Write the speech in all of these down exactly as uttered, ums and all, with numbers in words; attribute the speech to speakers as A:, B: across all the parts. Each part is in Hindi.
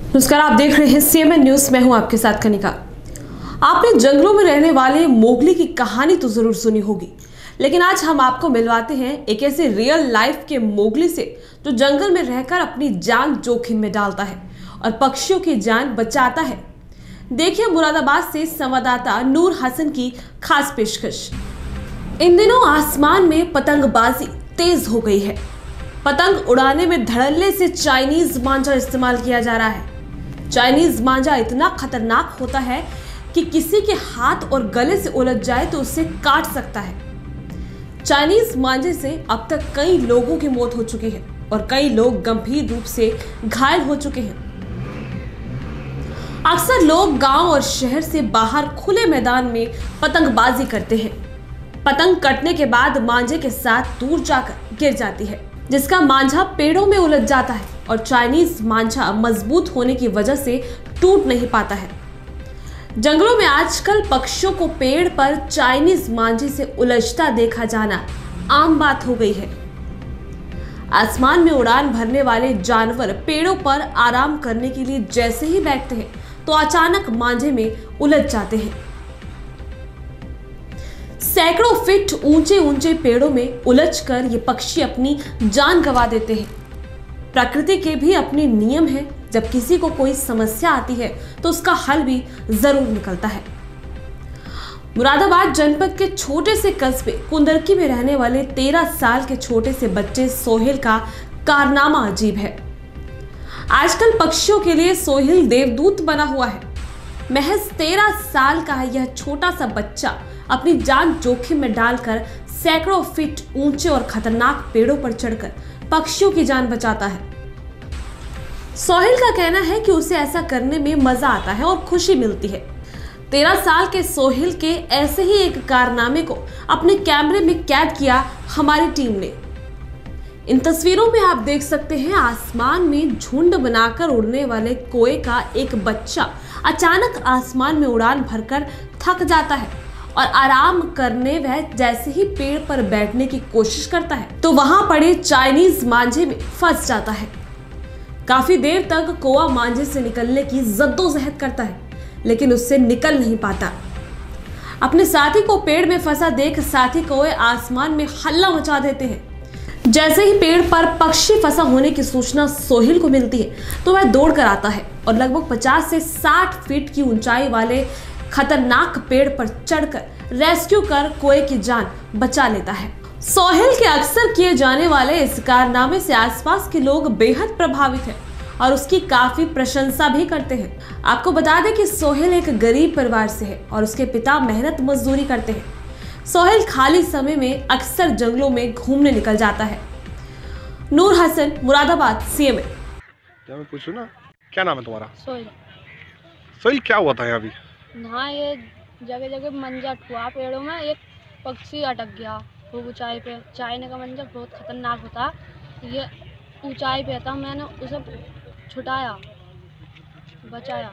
A: नमस्कार, आप देख रहे हैं सीएमएन न्यूज। मैं हूं आपके साथ कनिका। आपने जंगलों में रहने वाले मोगली की कहानी तो जरूर सुनी होगी, लेकिन आज हम आपको मिलवाते हैं एक ऐसे रियल लाइफ के मोगली से जो जंगल में रहकर अपनी जान जोखिम में डालता है और पक्षियों की जान बचाता है। देखिए मुरादाबाद से संवाददाता नूर हसन की खास पेशकश। इन दिनों आसमान में पतंगबाजी तेज हो गई है। पतंग उड़ाने में धड़ल्ले से चाइनीज मांझा इस्तेमाल किया जा रहा है। चाइनीज मांझा इतना खतरनाक होता है कि किसी के हाथ और गले से उलझ जाए तो उसे काट सकता है। चाइनीज मांझे से अब तक कई लोगों की मौत हो चुकी है और कई लोग गंभीर रूप से घायल हो चुके हैं। अक्सर लोग गांव और शहर से बाहर खुले मैदान में पतंगबाजी करते हैं। पतंग कटने के बाद मांझे के साथ दूर जाकर गिर जाती है, जिसका मांझा पेड़ों में उलझ जाता है और चाइनीज मांझा मजबूत होने की वजह से टूट नहीं पाता है। जंगलों में आजकल पक्षियों को पेड़ पर चाइनीज मांझे से उलझता देखा जाना आम बात हो गई है। आसमान में उड़ान भरने वाले जानवर पेड़ों पर आराम करने के लिए जैसे ही बैठते हैं तो अचानक मांझे में उलझ जाते हैं। सैकड़ों फीट ऊंचे ऊंचे पेड़ों में उलझकर ये पक्षी अपनी जान गंवा देते हैं। प्रकृति के भी अपने नियम हैं। जब किसी को कोई समस्या आती है तो उसका हल भी जरूर निकलता है। मुरादाबाद जनपद के छोटे से कस्बे कुंदरकी में रहने वाले तेरह साल के छोटे से बच्चे सोहेल का कारनामा अजीब है। आजकल पक्षियों के लिए सोहेल देवदूत बना हुआ है। महज तेरह साल का यह छोटा सा बच्चा अपनी जान जोखिम में डालकर सैकड़ों फीट ऊंचे और खतरनाक पेड़ों पर चढ़कर पक्षियों की जान बचाता है। सोहेल का कहना है कि उसे ऐसा करने में मजा आता है और खुशी मिलती है। तेरह साल के सोहेल के ऐसे ही एक कारनामे को अपने कैमरे में कैद किया हमारी टीम ने। इन तस्वीरों में आप देख सकते हैं आसमान में झुंड बनाकर उड़ने वाले कोए का एक बच्चा अचानक आसमान में उड़ान भरकर थक जाता है और आराम करने वह जैसे ही पेड़ पर बैठने की कोशिश करता है तो वहां पड़े चाइनीज मांझे में फंस जाता है। काफी देर तक कौआ मांझे से निकलने की जद्दोजहद करता है, लेकिन उससे निकल नहीं पाता। अपने साथी को पेड़ में फंसा देख साथी कौए आसमान में हल्ला मचा देते हैं। जैसे ही पेड़ पर पक्षी फंसा होने की सूचना सोहेल को मिलती है तो वह दौड़कर आता है और लगभग पचास से साठ फीट की ऊंचाई वाले खतरनाक पेड़ पर चढ़कर रेस्क्यू कर कोए की जान बचा लेता है। सोहेल के अक्सर किए जाने वाले इस कारनामे से आसपास के लोग बेहद प्रभावित हैं और उसकी काफी प्रशंसा भी करते हैं। आपको बता दें कि सोहेल एक गरीब परिवार से है और उसके पिता मेहनत मजदूरी करते हैं। सोहेल खाली समय में अक्सर जंगलों में घूमने निकल जाता है। नूर हसन, मुरादाबाद, सीएमएन।
B: क्या मैं पूछूं ना, क्या नाम है तुम्हारा?
C: सोहेल।
B: सोहेल, क्या हुआ था यहाँ अभी?
C: हाँ, ये जगह जगह मंजा हुआ पेड़ों में, एक पक्षी अटक गया खूब ऊंचाई पे। चाइना का मंजा बहुत खतरनाक होता, ये ऊंचाई पे था। मैंने उसे छुटाया, बचाया।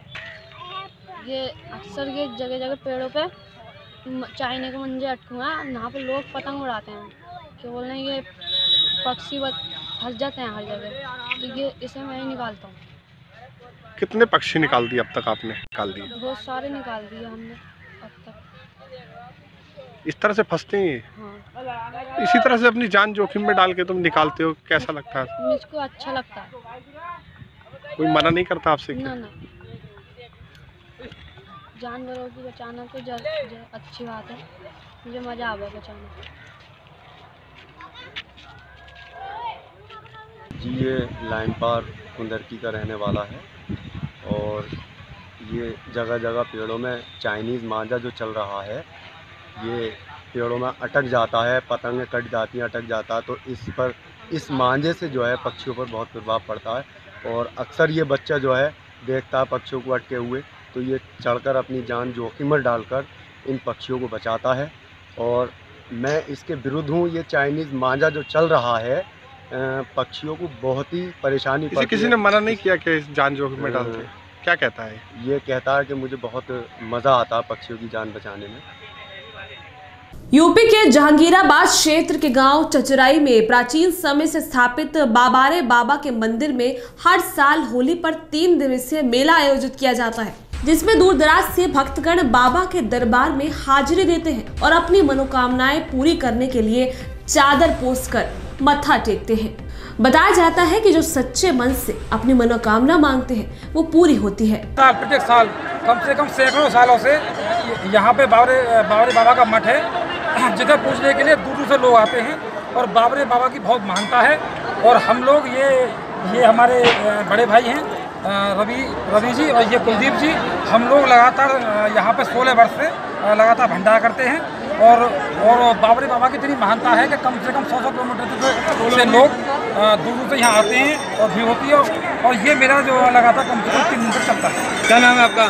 C: ये अक्सर ये जगह जगह पेड़ों पे चाइना के मंजे अटके हुए हैं, यहाँ पे लोग पतंग उड़ाते हैं। क्या बोल रहे हैं, ये पक्षी फंस जाते हैं हर जगह, तो ये इसे मैं ही निकालता हूँ।
B: कितने पक्षी निकाल दिए अब तक आपने? निकाल दिए?
C: बहुत सारे निकाल दिए हमने अब तक।
B: इस तरह से फंसते हैं?
C: हाँ।
B: इसी तरह से अपनी जान जोखिम में डाल के तुम निकालते हो, कैसा लगता है?
C: मुझको अच्छा लगता है।
B: कोई मना नहीं करता आपसे?
C: ना ना, जानवरों को बचाना तो जर, जर, अच्छी बात है। मुझे मजा आवे बचाना।
D: जी, ये लाइन पार कुंदरकी का रहने वाला है और ये जगह जगह पेड़ों में चाइनीज़ मांझा जो चल रहा है, ये पेड़ों में अटक जाता है, पतंगें कट जाती हैं, अटक जाता है। तो इस पर इस मांझे से जो है पक्षियों पर बहुत प्रभाव पड़ता है और अक्सर ये बच्चा जो है देखता है पक्षियों को अटके हुए, तो ये चढ़कर अपनी जान जोखिम में डालकर इन पक्षियों को बचाता है। और मैं इसके विरुद्ध हूँ। ये चाइनीज़ मांझा जो चल रहा है पक्षियों को बहुत ही परेशानी पड़ती है।
B: किसी ने मना नहीं किया कि इस जान जोखिम में डालते? क्या कहता है?
D: ये कहता है कि मुझे बहुत मज़ा आता है पक्षियों की जान बचाने में।
A: यूपी के जहांगीराबाद क्षेत्र के गांव चचराई में प्राचीन समय से स्थापित बाबारे बाबा के मंदिर में हर साल होली पर तीन दिवसीय मेला आयोजित किया जाता है, जिसमें दूर दराज से भक्तगण बाबा के दरबार में हाजिरी देते हैं और अपनी मनोकामनाएं पूरी करने के लिए चादर पोंछकर मत्था टेकते हैं। बताया जाता है कि जो सच्चे मन से अपनी मनोकामना मांगते हैं वो पूरी होती है।
E: प्रत्येक साल कम से कम सैकड़ों सालों से यहाँ पे बाबरे बाबरे बाबा का मठ है, जिसे पूजने के लिए दूर दूर से लोग आते हैं और बाबरे बाबा की बहुत महानता है। और हम लोग ये ये हमारे बड़े भाई हैं रवि रवि जी और ये कुलदीप जी, हम लोग लगातार यहाँ पे सोलह वर्ष से लगातार भंडारा करते हैं। और और बाबरे बाबा की इतनी महानता है कि कम से कम सौ सौ किलोमीटर से लोग दूर दूर से यहाँ आते हैं और भीड़ होती है। और ये मेरा जो लगातार कम से कम तीन दिन तक चलता है।
F: क्या नाम है आपका?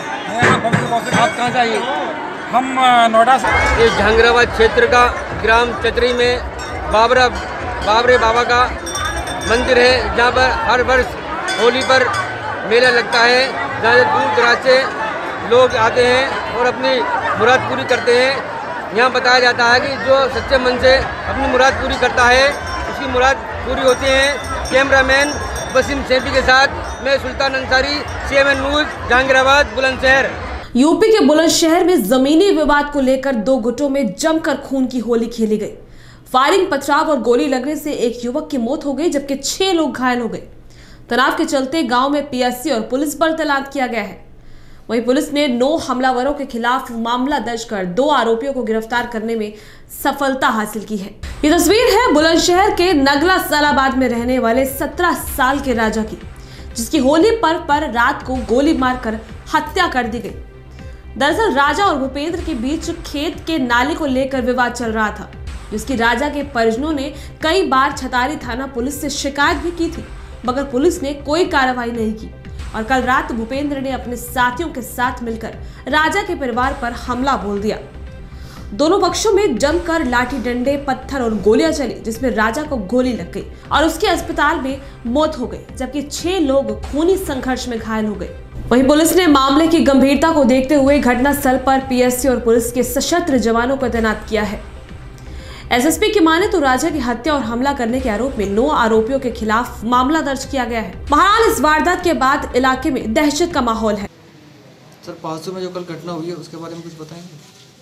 E: आप
F: कहाँ से आइए?
E: हम नोएडा से।
F: ये जहांगीराबाद क्षेत्र का ग्राम चचरी में बाबरा बाबरे बाबा का मंदिर है, जहाँ पर हर वर्ष होली पर मेला लगता है, जहाँ दूर दराज से लोग आते हैं और अपनी मुराद पूरी करते हैं। यहाँ बताया जाता है कि जो सच्चे मन से अपनी मुराद पूरी करता है उसकी मुराद पूरी होती है। कैमरामैन वसीम सेठी के साथ मैं Sultan Ansari, CMN news, Jahangirabad, Bulandshahr.
A: UP के बुलंदशहर में जमीनी विवाद को लेकर दो गुटों में जमकर खून की होली खेली गई। फायरिंग, पथराव और गोली लगने से एक युवक की मौत हो गई, जबकि छह लोग घायल हो गए। तनाव के चलते गांव में पीएससी और पुलिस बल तैनात किया गया है। वहीं पुलिस ने नौ हमलावरों के खिलाफ मामला दर्ज कर दो आरोपियों को गिरफ्तार करने में सफलता हासिल की है। ये तस्वीर है बुलंदशहर के नगला सालाबाद में रहने वाले सत्रह साल के राजा की, जिसकी होली पर्व पर रात को गोली मारकर हत्या कर दी गई। दरअसल राजा और भूपेंद्र के बीच खेत के नाले को लेकर विवाद चल रहा था, जिसकी राजा के परिजनों ने कई बार छतारी थाना पुलिस से शिकायत भी की थी, मगर पुलिस ने कोई कार्रवाई नहीं की। और कल रात भूपेंद्र ने अपने साथियों के साथ मिलकर राजा के परिवार पर हमला बोल दिया। दोनों पक्षों में जमकर लाठी डंडे, पत्थर और गोलियां चली, जिसमें राजा को गोली लग गई और उसके अस्पताल में मौत हो गई, जबकि छह लोग खूनी संघर्ष में घायल हो गए। वहीं पुलिस ने मामले की गंभीरता को देखते हुए घटनास्थल पर पीएससी और पुलिस के सशस्त्र जवानों को तैनात किया है। एसएसपी की माने तो राजा की हत्या और हमला करने के आरोप में नौ आरोपियों के खिलाफ मामला दर्ज किया गया है। बहरहाल इस वारदात के बाद इलाके में दहशत का माहौल है।
G: सर, पासू में जो कल घटना हुई है उसके बारे में कुछ बताएंगे?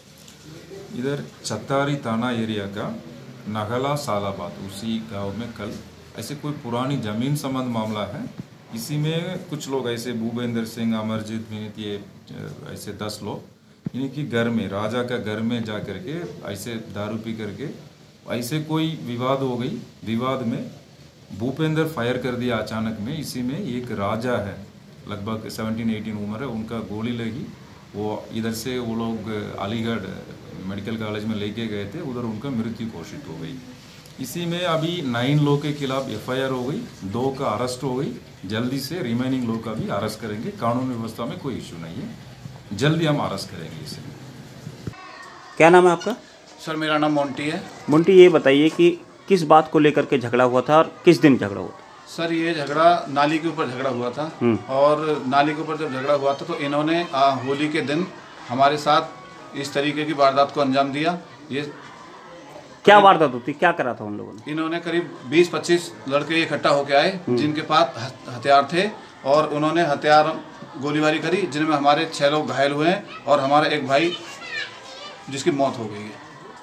H: इधर चतारी थाना एरिया का नगला सालाबाद, उसी गांव में कल ऐसे कोई पुरानी जमीन संबंध मामला है। इसी में कुछ लोग ऐसे भूपेंद्र सिंह, अमरजीत, विनीत, ये ऐसे दस लोग इनकी घर में, राजा का घर में जा करके ऐसे दारू पी करके ऐसे कोई विवाद हो गई। विवाद में भूपेंद्र फायर कर दिया अचानक में। इसी में एक राजा है, लगभग सत्रह अठारह उम्र है, उनका गोली लगी। वो इधर से वो लोग अलीगढ़ मेडिकल कॉलेज में लेके गए थे, उधर उनका मृत्यु घोषित हो गई। इसी में अभी नाइन लोग के खिलाफ एफआईआर हो गई, दो का अरेस्ट हो गई। जल्दी से रिमेनिंग लोग का भी अरेस्ट करेंगे। कानून व्यवस्था में कोई इशू नहीं है, जल्दी हम अरेस्ट करेंगे इसे।
I: क्या नाम है आपका?
J: सर, मेरा नाम मोंटी है।
I: मोंटी, ये बताइए कि किस बात को लेकर के झगड़ा हुआ था और किस दिन झगड़ा हुआ था?
J: सर, ये झगड़ा नाली के ऊपर झगड़ा हुआ था। और नाली के ऊपर जब झगड़ा हुआ था तो इन्होंने आ, होली के दिन हमारे साथ इस तरीके की वारदात को अंजाम दिया। ये
I: क्या वारदात होती, क्या करा था उन लोगों ने?
J: इन्होंने करीब बीस पच्चीस लड़के इकट्ठा होके आए, जिनके पास हथियार थे, और उन्होंने हथियार गोलीबारी करी, जिनमें हमारे छह लोग घायल हुए हैं और हमारा एक भाई जिसकी मौत हो गई है।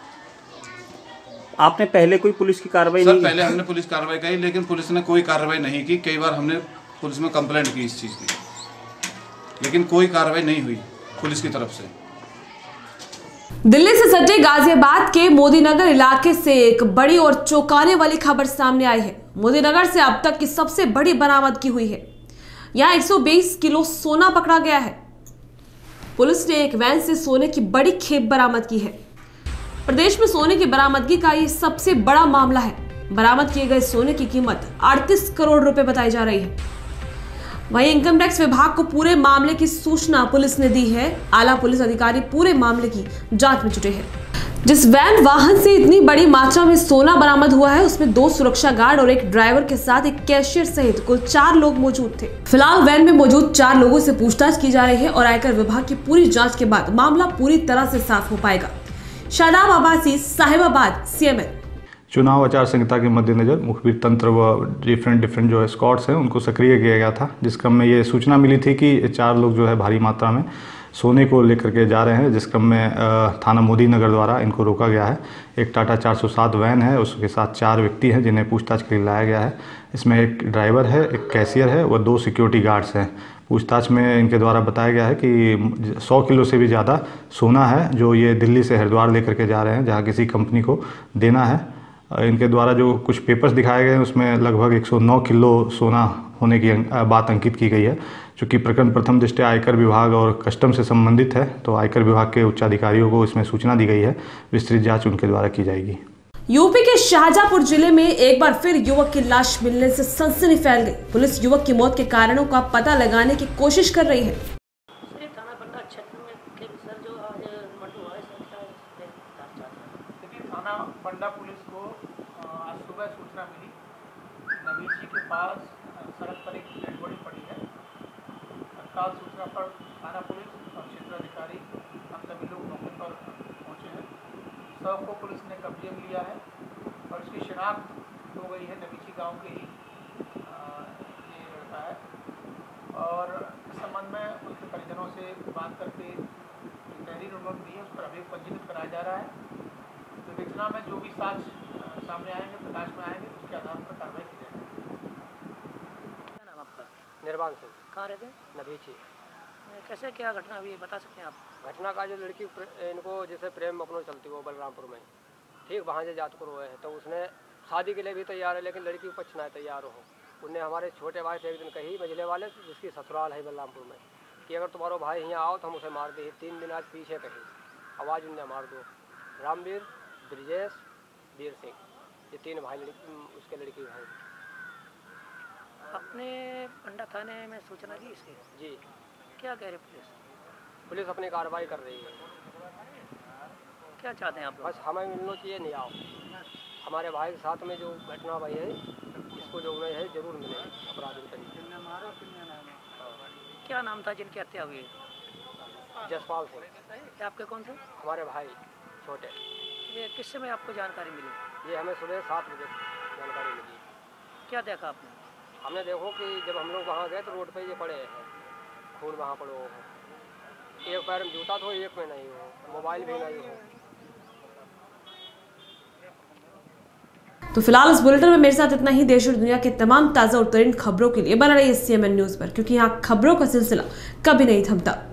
I: आपने पहले कोई पुलिस की कार्रवाई
J: नहीं?
I: सर,
J: पहले हमने पुलिस कार्रवाई करी, लेकिन पुलिस ने कोई कार्रवाई नहीं की। कई बार हमने पुलिस में कंप्लेंट की इस चीज़ की, लेकिन कोई कार्रवाई नहीं हुई पुलिस की तरफ से।
A: दिल्ली से सटे गाजियाबाद के मोदीनगर इलाके से एक बड़ी और चौंकाने वाली खबर सामने आई है। मोदीनगर से अब तक की सबसे बड़ी बरामदगी हुई है। यहाँ एक सौ बीस किलो सोना पकड़ा गया है। पुलिस ने एक वैन से सोने की बड़ी खेप बरामद की है। प्रदेश में सोने की बरामदगी का ये सबसे बड़ा मामला है। बरामद किए गए सोने की कीमत अड़तीस करोड़ रुपए बताई जा रही है। वहीं इनकम टैक्स विभाग को पूरे मामले की सूचना पुलिस ने दी है। आला पुलिस अधिकारी पूरे मामले की जांच में जुटे हैं। जिस वैन वाहन से इतनी बड़ी मात्रा में सोना बरामद हुआ है, उसमें दो सुरक्षा गार्ड और एक ड्राइवर के साथ एक कैशियर सहित कुल चार लोग मौजूद थे। फिलहाल वैन में मौजूद चार लोगों से पूछताछ की जा रही है और आयकर विभाग की पूरी जांच के बाद मामला पूरी तरह से साफ हो पाएगा। शादाब अब्बासी, साहिबाबाद, सीएमएन।
K: चुनाव आचार संहिता के मद्देनजर मुखबिर तंत्र व डिफरेंट डिफरेंट जो है स्क्वाड्स हैं उनको सक्रिय किया गया था, जिस क्रम में ये सूचना मिली थी कि चार लोग जो है भारी मात्रा में सोने को लेकर के जा रहे हैं, जिस क्रम में थाना मोदी नगर द्वारा इनको रोका गया है। एक टाटा चार सौ सात वैन है, उसके साथ चार व्यक्ति हैं जिन्हें पूछताछ के लिए लाया गया है। इसमें एक ड्राइवर है, एक कैशियर है व दो सिक्योरिटी गार्ड्स हैं। पूछताछ में इनके द्वारा बताया गया है कि सौ किलो से भी ज़्यादा सोना है जो ये दिल्ली से हरिद्वार लेकर के जा रहे हैं, जहाँ किसी कंपनी को देना है। इनके द्वारा जो कुछ पेपर्स दिखाए गए हैं उसमें लगभग एक सौ नौ किलो सोना होने की बात अंकित की गई है। चूँकि प्रकरण प्रथम दृष्टया आयकर विभाग और कस्टम से संबंधित है, तो आयकर विभाग के उच्चाधिकारियों को इसमें सूचना दी गई है। विस्तृत जांच उनके द्वारा की जाएगी।
A: यूपी के शाहजहांपुर जिले में एक बार फिर युवक की लाश मिलने से सनसनी फैल गई। पुलिस युवक की मौत के कारणों का पता लगाने की कोशिश कर रही है।
L: थाना बंडा पुलिस को आज सुबह सूचना मिली, नवीची के पास सड़क पर एक डेड बॉडी पड़ी है। तत्काल सूचना पर थाना पुलिस और क्षेत्राधिकारी हम सभी लोग मौके पर पहुंचे हैं। शव को पुलिस ने कब्जे में लिया है और इसकी शिनाख्त हो गई है। नवीची गांव के ही ये लड़का है और इस संबंध में उसके परिजनों से बात करके तहरीर उन्होंने दी है, उस पर अभी पंजीकृत कराया जा रहा है। विवेचना में जो भी साक्ष्य सामने आएंगे, प्रकाश में आएंगे, उसके आधार पर कार्रवाई की जाएगी।
M: क्या नाम आपका?
N: निर्वाण सिंह।
M: कहाँ रहते हैं?
N: नभीची।
M: कैसे क्या घटना हुई बता सकते हैं आप?
N: घटना का जो लड़की इनको जैसे प्रेम अपनों चलती वो बलरामपुर में, ठीक वहाँ से जात को हुए हैं, तो उसने शादी के लिए भी तैयार है, लेकिन लड़की पक्ष ना तैयार हो। उनने हमारे छोटे भाई से एक दिन कही मझले वाले जिसकी ससुराल है बलरामपुर में कि अगर तुम्हारा भाई यहाँ आओ तो हम उसे मार दे। तीन दिन आज पीछे कही, आवाज़ उनने मार दो। रामवीर, ब्रिजेश, वीर सिंह, ये तीन भाई लड़की उसके लड़की भाई।
M: अपने पंडा थाने में सूचना दी इसकी?
N: जी।
M: क्या कह रही पुलिस?
N: पुलिस अपनी कार्रवाई कर रही है।
M: क्या चाहते हैं आप?
N: बस हमें मिलना चाहिए, नहीं आओ। हमारे भाई के साथ में जो घटना भाई है इसको जो है जरूर मिले अपराधी को।
M: क्या नाम था जिनकी हत्या हुई?
N: जसपाल सिंह।
M: आपके कौन से?
N: हमारे भाई छोटे।
M: ये किस समय आपको जानकारी मिली?
N: ये हमें सुबह सात बजे जानकारी मिली।
M: क्या देखा आपने?
N: हमने देखो कि जब हम लोग वहाँ गए तो रोड पे ये पड़े हैं, खून वहाँ पड़ो हो, एक पैर में जूता तो एक में नहीं हो, मोबाइल भी नहीं हो।
A: तो फिलहाल इस बुलेटिन में मेरे साथ इतना ही। देश और दुनिया के तमाम ताज़ा और तरीन खबरों के लिए बना रहिए सीएमएन न्यूज़ पर, क्योंकि यहाँ खबरों का सिलसिला कभी नहीं थमता।